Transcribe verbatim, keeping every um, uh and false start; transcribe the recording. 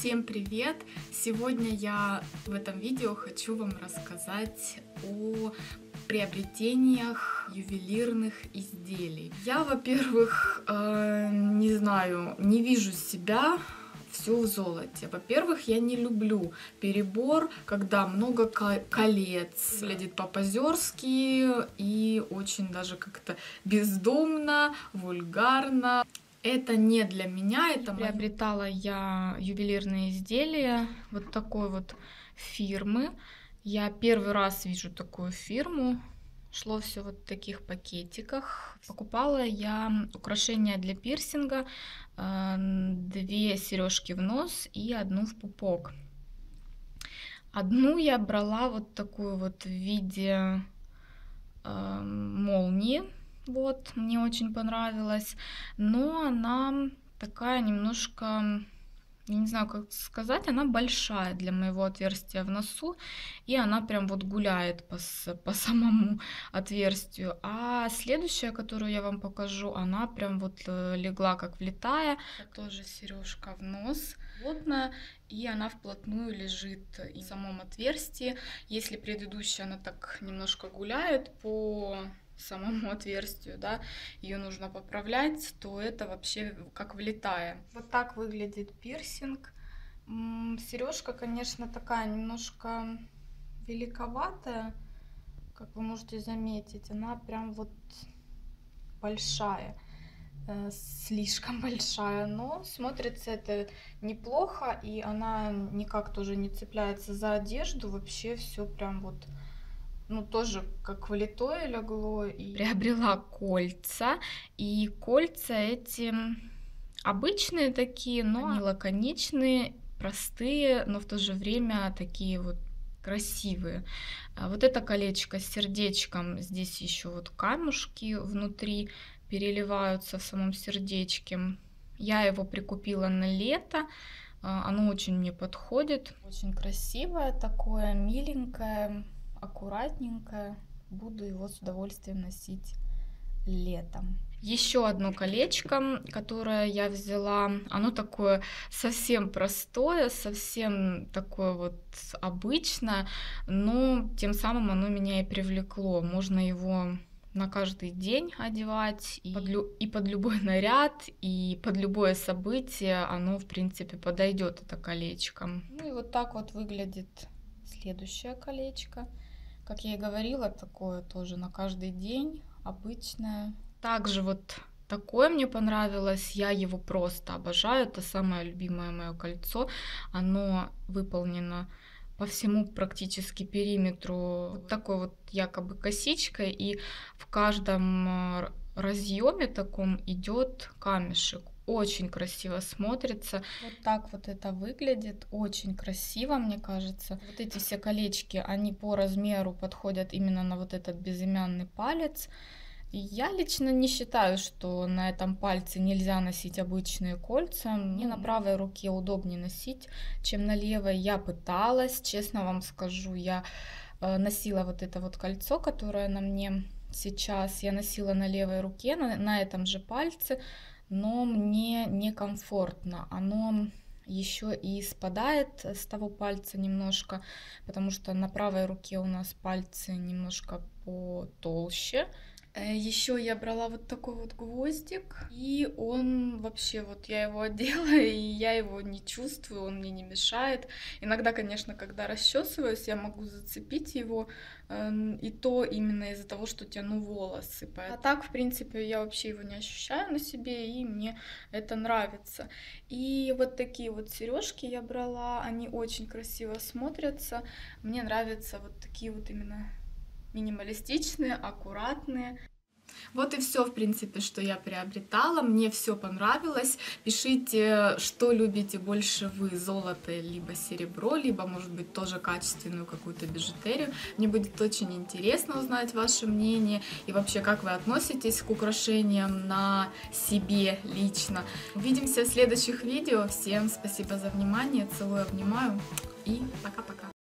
Всем привет! Сегодня я в этом видео хочу вам рассказать о приобретениях ювелирных изделий. Я, во-первых, э, не знаю, не вижу себя все в золоте. Во-первых, я не люблю перебор, когда много колец, выглядит по-позерски и очень даже как-то бездумно, вульгарно. Это не для меня, это приобретала я ювелирные изделия вот такой вот фирмы. Я первый раз вижу такую фирму. Шло все вот в таких пакетиках. Покупала я украшения для пирсинга, две сережки в нос и одну в пупок. Одну я брала вот такую вот в виде э, молнии. Вот, мне очень понравилась, но она такая немножко, я не знаю, как сказать, она большая для моего отверстия в носу, и она прям вот гуляет по, по самому отверстию. А следующая, которую я вам покажу, она прям вот легла как влитая. Это тоже сережка в нос, плотная, и она вплотную лежит в самом отверстии. Если предыдущая, она так немножко гуляет по самому отверстию, да, ее нужно поправлять, то это вообще как влитая. Вот так выглядит пирсинг. Сережка, конечно, такая немножко великоватая, как вы можете заметить, она прям вот большая, слишком большая, но смотрится это неплохо, и она никак тоже не цепляется за одежду, вообще все прям вот, ну, тоже как влитое легло. И приобрела кольца, и кольца эти обычные такие, но они лаконичные, простые, но в то же время такие вот красивые. Вот это колечко с сердечком, здесь еще вот камушки внутри переливаются в самом сердечке. Я его прикупила на лето, оно очень мне подходит, очень красивое такое, миленькое, аккуратненькое. Буду его с удовольствием носить летом. Еще одно колечко, которое я взяла, оно такое совсем простое, совсем такое вот обычное, но тем самым оно меня и привлекло. Можно его на каждый день одевать, и под, лю- и под любой наряд, и под любое событие оно, в принципе, подойдет, это колечко. Ну и вот так вот выглядит следующее колечко. Как я и говорила, такое тоже на каждый день, обычное. Также вот такое мне понравилось, я его просто обожаю, это самое любимое мое кольцо. Оно выполнено по всему практически периметру вот такой вот якобы косичкой, и в каждом разъеме таком идет камешек. Очень красиво смотрится. Вот так вот это выглядит. Очень красиво, мне кажется. Вот эти все колечки, они по размеру подходят именно на вот этот безымянный палец. И я лично не считаю, что на этом пальце нельзя носить обычные кольца. Мне на правой руке удобнее носить, чем на левой. Я пыталась, честно вам скажу, я носила вот это вот кольцо, которое на мне сейчас. Я носила на левой руке, на, на этом же пальце. Но мне некомфортно, оно еще и спадает с того пальца немножко, потому что на правой руке у нас пальцы немножко потолще. Еще я брала вот такой вот гвоздик, и он вообще, вот я его одела, и я его не чувствую, он мне не мешает. Иногда, конечно, когда расчесываюсь, я могу зацепить его, и то именно из-за того, что тяну волосы. А так, в принципе, я вообще его не ощущаю на себе, и мне это нравится. И вот такие вот сережки я брала, они очень красиво смотрятся. Мне нравятся вот такие вот именно минималистичные, аккуратные. Вот и все, в принципе, что я приобретала. Мне все понравилось. Пишите, что любите больше вы, золото либо серебро, либо, может быть, тоже качественную какую-то бижутерию. Мне будет очень интересно узнать ваше мнение и вообще, как вы относитесь к украшениям на себе лично. Увидимся в следующих видео. Всем спасибо за внимание. Целую, обнимаю и пока-пока.